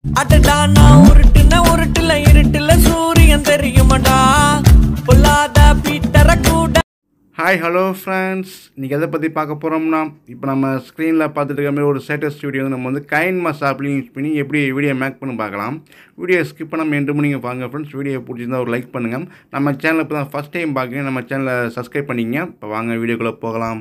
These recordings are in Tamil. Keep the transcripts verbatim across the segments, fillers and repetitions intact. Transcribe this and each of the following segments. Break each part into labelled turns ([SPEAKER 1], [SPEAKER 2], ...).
[SPEAKER 1] அடடா நான் உருட்டுன உருட்டுல இருட்டுல சூரியன் தெரியுமாடா பொல்லாத பீட்டர கூட.
[SPEAKER 2] ஹாய் ஹலோ ஃப்ரெண்ட்ஸ், இன்றைக்கி எதை பற்றி பார்க்க போகிறோம்னா, இப்போ நம்ம ஸ்க்ரீனில் பார்த்துட்டு இருக்க மாதிரி ஒரு ஸ்டேட்டஸ் வீடியோ வந்து நம்ம வந்து கைன்மாஸ்டர் ஆப்லையும் யூஸ் பண்ணி எப்படி வீடியோ மேக் பண்ணி பார்க்கலாம். வீடியோ ஸ்கிப் பண்ணாமல் எண்டு மணிங்க பாருங்கள் ஃப்ரெண்ட்ஸ். வீடியோ பிடிச்சிருந்தா ஒரு லைக் பண்ணுங்கள். நம்ம சேனல் இப்போ தான் ஃபஸ்ட் டைம் பார்க்குறீங்க, நம்ம சேனலை சப்ஸ்கிரைப் பண்ணிங்க. இப்போ வாங்க வீடியோக்குள்ளே போகலாம்.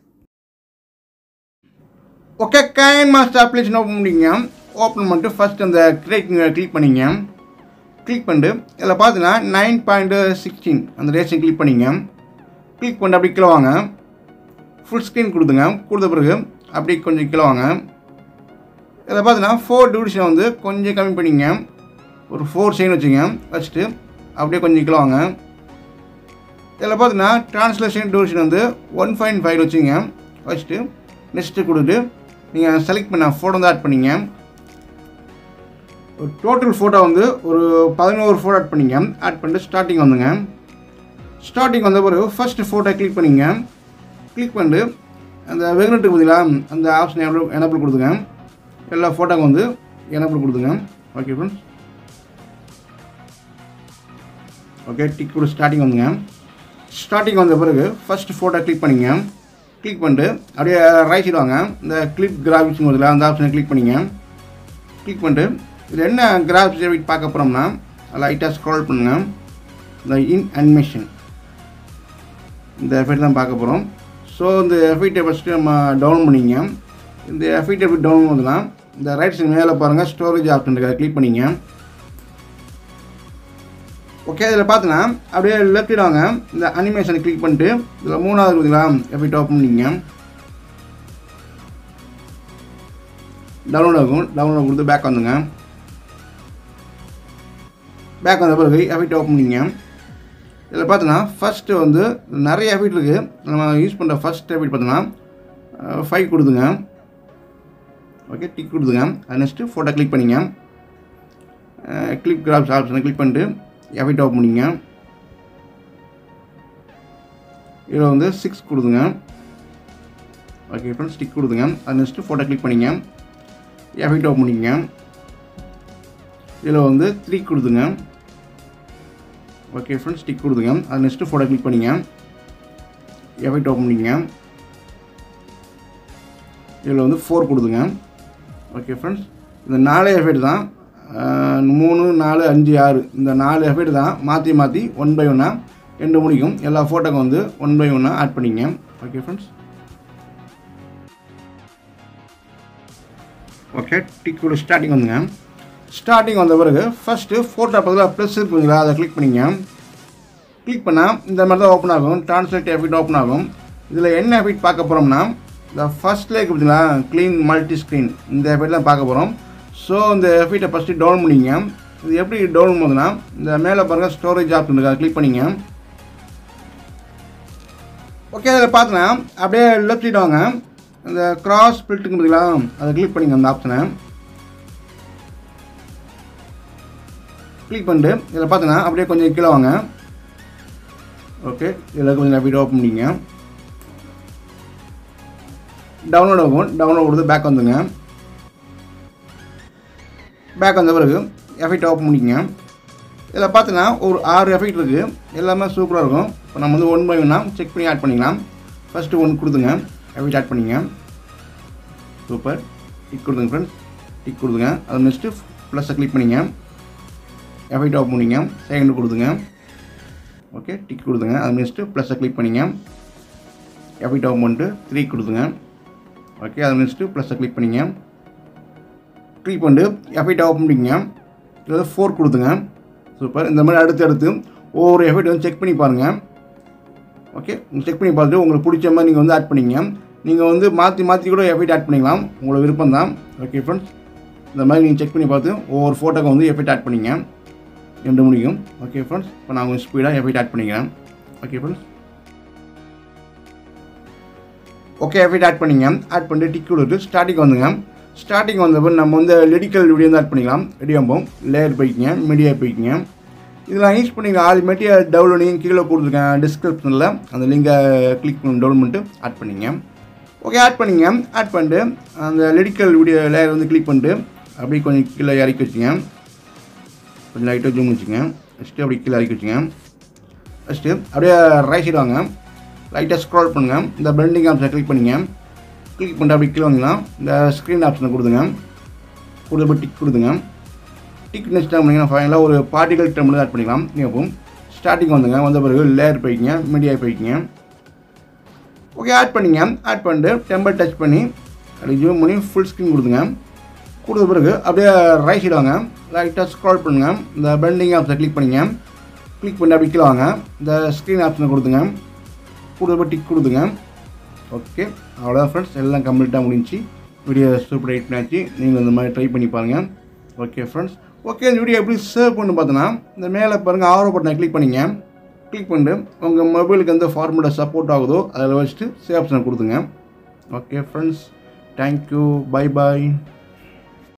[SPEAKER 2] ஓகே, கைன்மாஸ்டர் அப்ளிகேஷன் ஓப்பன் பண்ணிங்க. ஓப்பன் பண்ணிட்டு ஃபஸ்ட் அந்த கிரியேட் கிளிக் பண்ணிங்க. கிளிக் பண்ணிட்டு இதில் பார்த்தீங்கன்னா நைன் பாயிண்ட் சிக்ஸ்டீன் அந்த ரேஷன் கிளிக் பண்ணிங்க. கிளிக் பண்ணிட்டு அப்படி கீழே வாங்க. ஃபுல் ஸ்க்ரீன் கொடுத்துங்க. கொடுத்த பிறகு அப்படி கொஞ்சம் கீழே வாங்க. இதில் பார்த்தீங்கன்னா ஃபோர் டியூரேஷன் வந்து கொஞ்சம் கம்மி பண்ணிங்க. ஒரு ஃபோர் செகண்ட் வச்சுங்க. வச்சுட்டு அப்படியே கொஞ்சம் கீழே வாங்க. இதில் பார்த்தீங்கன்னா ட்ரான்ஸ்லேஷன் டியூரேஷன் வந்து ஒன் பாயிண்ட் ஃபைவ் வச்சுங்க. வச்சுட்டு நெக்ஸ்ட்டு கொடுத்துட்டு நீங்கள் செலக்ட் பண்ண ஃபோட்டோ வந்து ஆட் பண்ணிங்க. ஒரு டோட்டல் ஃபோட்டோ வந்து ஒரு பதினோரு ஃபோட்டோ ஆட் பண்ணிங்க. ஆட் பண்ணிட்டு ஸ்டார்டிங் வந்துங்க. ஸ்டார்டிங் வந்த பிறகு ஃபஸ்ட்டு ஃபோட்டோ கிளிக் பண்ணிங்க. கிளிக் பண்ணிட்டு அந்த வெகுனெட்டு பார்த்தீங்களா, அந்த ஆப்ஷன் எனபிள் எனபிள் கொடுத்துங்க. எல்லா ஃபோட்டோக்கும் வந்து எனபிள் கொடுத்துங்க. Okay friends. ஓகே, டிக் கூட ஸ்டார்டிங் வந்துங்க. ஸ்டார்டிங் வந்த பிறகு ஃபஸ்ட்டு ஃபோட்டோ கிளிக் பண்ணிங்க. கிளிக் பண்ணிட்டு அப்படியே ரைட் சைடு வாங்க. இந்த கிளிப் கிராஃபிக்ஸ் முதல்ல அந்த ஆப்ஷனை கிளிக் பண்ணிங்க. கிளிக் பண்ணிட்டு இதில் என்ன கிராஃபிக்ஸ் எஃபெக்ட் பார்க்க போகிறோம்னா லைட்டாக ஸ்க்ரால் பண்ணுங்கள். இந்த இன் அனிமேஷன் இந்த எஃபெக்ட் தான் பார்க்க போகிறோம். ஸோ இந்த எஃபெக்டை ஃபஸ்ட்டு நம்ம டவுன் பண்ணிங்க. இந்த எஃபெக்ட் எப்படி டவுன் பண்ணலாம், இந்த ரைட் சைடு மேலே பாருங்கள், ஸ்டோரேஜ் ஆப்ஷன் இருக்குது, கிளிக் பண்ணிங்க. ஓகே, இதில் பார்த்தீங்கன்னா அப்படியே லெஃப்ட் சைடு வாங்க. இந்த அனிமேஷனை கிளிக் பண்ணிட்டு இதில் மூணாவது இருக்குதுங்களா, எஃபெக்ட் ஓப்பன் பண்ணிங்க. டவுன்லோட் ஆகும். டவுன்லோட் கொடுத்து பேக் வந்துங்க. பேக் வந்த பிறகு எஃபெக்ட் ஓப்பன் பண்ணிங்க. இதில் பார்த்தோன்னா ஃபஸ்ட்டு வந்து நிறைய எஃபெக்ட் இருக்குது. நம்ம யூஸ் பண்ணுற ஃபஸ்ட் எஃபெக்ட் பார்த்தோன்னா ஃபைவ் கொடுத்துங்க. ஓகே, டிக் கொடுத்துங்க. அது நெக்ஸ்ட்டு ஃபோட்டோ கிளிக் பண்ணிங்க. கிளிப் கிராப்ஸ் ஆப்ஷனை கிளிக் பண்ணிட்டு எஃபெக்ட் ஓப்பன் பண்ணிங்க. இதில் வந்து சிக்ஸ் கொடுத்துங்க. ஓகே ஃப்ரெண்ட்ஸ், டிக் கொடுத்துங்க. அது நெக்ஸ்ட்டு ஃபோட்டோ கிளிக் பண்ணிங்க. எஃபெக்ட் ஓப்பன் பண்ணிங்க. இதில் வந்து த்ரீ கொடுத்துங்க. ஓகே ஃப்ரெண்ட்ஸ், டிக் கொடுத்துங்க. அது நெக்ஸ்ட்டு ஃபோட்டோ கிளிக் பண்ணிங்க. எஃபெக்ட் ஓப்பன் பண்ணிங்க. இதில் வந்து ஃபோர் கொடுத்துங்க. ஓகே ஃப்ரெண்ட்ஸ், இந்த நாலு எஃபெக்ட் தான், மூணு நாலு அஞ்சு ஆறு இந்த நாலு எஃபெக்ட் தான் மாற்றி மாற்றி ஒன் பை ஒன்னாக ரெண்டு முடிக்கும். எல்லா ஃபோட்டோக்கும் வந்து ஒன் பை ஒன்னாக ஆட் பண்ணிங்க. Okay friends. ஓகே, டிக் கூட ஸ்டார்டிங் வந்துங்க. ஸ்டார்டிங் வந்த பிறகு ஃபஸ்ட்டு ஃபோட்டோ பக்கத்தில் ப்ளஸ் இருக்குங்களா, அதை கிளிக் பண்ணிங்க. கிளிக் பண்ணால் இந்த மாதிரி தான் ஓப்பன் ஆகும். ட்ரான்ஸ்லேட் எஃபெக்ட் ஓப்பன் ஆகும். இதில் என்ன எஃபெக்ட் பார்க்க போகிறோம்னா, இந்த ஃபஸ்ட்டில் இருக்குது பார்த்தீங்களா, க்ளீன் மல்டி ஸ்க்ரீன், இந்த எஃபெக்ட் தான் பார்க்க போகிறோம். ஸோ இந்த எஃபெக்டை ஃபஸ்ட்டு டவுன் பண்ணிங்க. இது எப்படி டவுன் பண்ணுதுன்னா, இந்த மேலே பாருங்கள் ஸ்டோரேஜ் ஆப்ஷன் இருக்குது, அதை கிளிக் பண்ணிங்க. ஓகே, அதில் பார்த்தீங்கன்னா அப்படியே லெஃப்ட் சைடு வாங்க. இந்த கிராஸ் ஸ்பிளிட்டுக்கு பார்த்தீங்களா, அதை கிளிக் பண்ணிங்க. அந்த ஆப்ஷனை கிளிக் பண்ணிட்டு இதில் பார்த்தீங்கன்னா அப்படியே கொஞ்சம் கீழே வாங்க. ஓகே, இதில் கொஞ்சம் வீடியோ ஓப்பன் பண்ணிங்க. டவுன்லோட் ஆகும். டவுன்லோட் கொடுத்து பேக் வந்துங்க. பேக் வந்த பிறகு எஃபெக்ட் ஓப்பன் பண்ணிங்க. இதில் பார்த்தீங்கன்னா ஒரு ஆறு எஃபெக்ட் இருக்குது. எல்லாமே சூப்பராக இருக்கும். இப்போ நம்ம வந்து ஒன் பை ஒன்னாக செக் பண்ணி ஆட் பண்ணிக்கலாம். ஃபஸ்ட்டு ஒன் கொடுத்துங்க. எஃபெக்ட் ஆட் பண்ணிங்க. சூப்பர். டிக் கொடுத்துங்க ஃப்ரெண்ட்ஸ். டிக் கொடுத்துங்க. அது நெக்ஸ்ட்டு ப்ளஸ்ஸை கிளிக் பண்ணிங்க. எஃபெக்ட் ஓப்பன் பண்ணிங்க. செகண்ட் கொடுத்துங்க. ஓகே, டிக் கொடுத்துங்க. அது நெக்ஸ்ட்டு ப்ளஸ்ஸை கிளிக் பண்ணிங்க. எஃபெக்ட் ஓப்பன் பண்ணிட்டு த்ரீ கொடுத்துங்க. ஓகே, அது நெக்ஸ்ட்டு ப்ளஸ்ஸை கிளிக் பண்ணிங்க. கிளிக் பண்ணிட்டு எஃபெக்ட் ஓப்பன் பண்ணிங்க. இதில் ஃபோர் கொடுத்துங்க. சூப்பர். இந்த மாதிரி அடுத்து அடுத்து ஒவ்வொரு எஃபெக்ட் வந்து செக் பண்ணி பாருங்கள். ஓகே, செக் பண்ணி பார்த்துட்டு உங்களுக்கு பிடிச்ச மாதிரி நீங்கள் வந்து ஆட் பண்ணிங்க. நீங்கள் வந்து மாற்றி மாற்றி கூட எஃபெக்ட் ஆட் பண்ணிக்கலாம், உங்களோட விருப்பம் தான். ஓகே ஃப்ரெண்ட்ஸ், இந்த மாதிரி நீங்கள் செக் பண்ணி பார்த்து ஒவ்வொரு ஃபோட்டோக்கு வந்து எஃபெக்ட் ஆட் பண்ணிங்க. ரெண்டு முடியும். ஓகே ஃப்ரெண்ட்ஸ், இப்போ நான் கொஞ்சம் ஸ்பீடாக எஃபெக்ட் ஆட் பண்ணிக்கிறேன். Okay friends. Okay, effect add பண்ணிங்க. ஆட் பண்ணிட்டு டிக் கொடுத்து ஸ்டார்டிங் வந்துங்க. ஸ்டார்டிங் வந்தப்போ நம்ம வந்து லிரிக்கல் வீடியோ வந்து ஆட் பண்ணிக்கலாம். ரெடியாகும். லேயர் போய்க்கிங்க, மீடியா போய்க்கிங்க. இதில் யூஸ் பண்ணிங்க ஆல் மெட்டீரியல் டவுன்லோடிங் கீழே கொடுத்துருக்கேன் டிஸ்கிரிப்ஷனில், அந்த லிங்கை கிளிக் பண்ணி டவுன் பண்ணிட்டு ஆட் பண்ணிங்க. ஓகே, ஆட் பண்ணிங்க. ஆட் பண்ணிட்டு அந்த லிரிக்கல் வீடியோ லேயர் வந்து கிளிக் பண்ணிட்டு அப்படியே கொஞ்சம் கீழே இறக்கி வச்சுங்க. கொஞ்சம் லைட்டாக ஜூம் வச்சுங்க. ஃபஸ்ட்டு அப்படி கீழே இறக்கி வச்சுங்க. ஃபஸ்ட்டு அப்படியே ரைட் சைடு வாங்க. லைட்டாக ஸ்க்ரால் பண்ணுங்கள். இந்த பெண்டிங் ஆப்ஷனை கிளிக் பண்ணிங்க. கிளிக் பண்ணிட்டு அப்படி கீழே வந்தீங்கன்னா இந்த ஸ்க்ரீன் ஆப்ஷனை கொடுத்துங்க. கொடுத்து டிக் கொடுத்துங்க. டிக் நெக்ஸ்ட் டைம் பண்ணிங்கன்னா ஃபைனலாக ஒரு பார்ட்டிகல் டெம்பிள் ஆட் பண்ணிக்கலாம். நீங்கள் ஸ்டார்டிங் வந்துங்க. வந்த பிறகு லேயர் போய்க்கிங்க, மீடியா போய்க்கிங்க. ஓகே, ஆட் பண்ணிங்க. ஆட் பண்ணிட்டு டெம்பிள் டச் பண்ணி அப்படி ஜூம் பண்ணி ஃபுல் ஸ்க்ரீன் கொடுத்துங்க. கொடுத்த பிறகு அப்படியே ரைட் சைடு வாங்க. லைட்டாக ஸ்க்ரால் பண்ணுங்கள். இந்த பெண்டிங் ஆப்ஷனை கிளிக் பண்ணிங்க. கிளிக் பண்ணி அப்படி கீழே வாங்க. இந்த ஸ்க்ரீன் ஆப்ஷனை கொடுத்துங்க. கொடுத்த டிக் கொடுத்துங்க. ஓகே, அவ்வளோதான் ஃப்ரெண்ட்ஸ், எல்லாம் கம்ப்ளீட்டாக முடிஞ்சு. வீடியோ சூப்பர் எடிட் பண்ணியாச்சு. நீங்கள் இந்த மாதிரி ட்ரை பண்ணி பாருங்கள். ஓகே ஃப்ரெண்ட்ஸ், ஓகே இந்த வீடியோ எப்படி சேவ் பண்ணு பார்த்தோன்னா இந்த மேலே பாருங்கள் ஆரோ பட்டனை கிளிக் பண்ணிங்க. கிளிக் பண்ணிட்டு உங்கள் மொபைலுக்கு எந்த ஃபார்மேட்டை சப்போர்ட் ஆகுதோ அதில் வச்சுட்டு சேவ் ஆப்ஷனை கொடுத்துங்க. ஓகே ஃப்ரெண்ட்ஸ், தேங்க்யூ, பை பாய்.